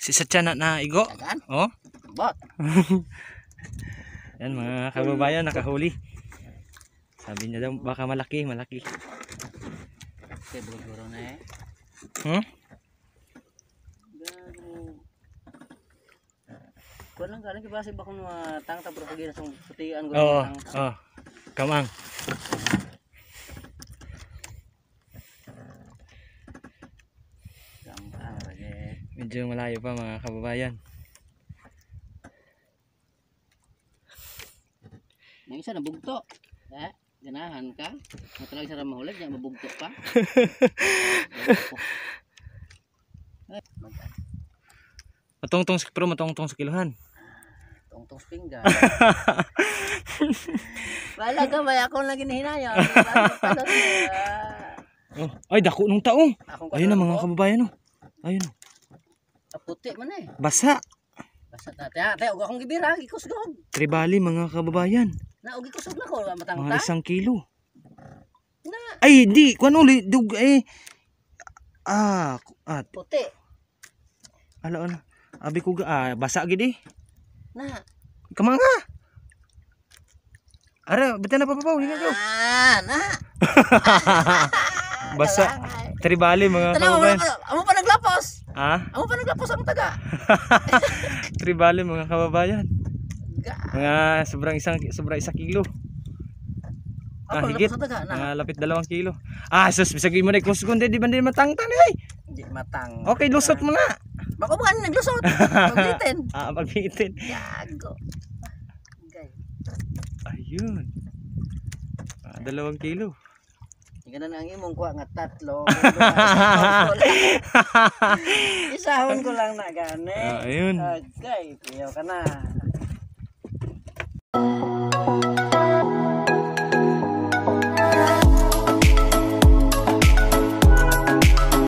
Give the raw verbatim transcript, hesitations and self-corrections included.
Si Satya na na igo. Dagan? Oh. Bot. Yan mga kababayan, nakahuli. Sabi niya daw baka malaki, malaki. Okay, buro-buro na eh. Hmm? Gago. Kuha lang galing kibasi ba kung mga tangta pero pag ginasong putian ko Oo, ng tangta. oh. Kamang. Gampang lagi. Medyo malayo pa mga kababayan. Nang isa nabugto. Eh, ganahan ka. Matalag sa mahulog, niya mabugto pa. Matungtong sa pero matungtong sa kiluhan. Tungtong pinggan. Wala ka ba ako lagi hinaya. Oh, ay dako nung taong. Ayun na mga kababayan. kababayan oh. Ayun. Ah, puti man eh. Basa. Basta dati ha, tayo akong gibira, gikusgog. Tribali mga kababayan. Na ugi kusog na ko matangta. Mga isang kilo. Na Ay, di. Kuan uli. Dug, eh. Ah, at. puti. Ala, ala. Abi ko ga. Ah, basa gid eh. Na. Kamang nga. Ara, bata na papapaw. Hinga ko. Ah, na. Basa. Tribali mga Tanaw mo kababayan. pa, amo pa naglapos. Ah, Amo pa naglapos ang taga. tribali mga kababayan. Ga. Mga sobrang isang sobrang isang kilo. Ah, Ako higit. naglapos ang taga na. Mga lapit dalawang kilo. Ah, sus, bisag mo na kusgon di ba di matangtang ay. Hindi matang. Okay, lusot mo na. Bako ba kanina naglusot? Paglitin. Ah, pagbitin. Gago. Gay. Ayun. Ah, dalawang kilo. Tingnan na ang imong kuha nga tatlo. Isahon ko lang na gani. Ah, ayun. Okay, piyo ka na.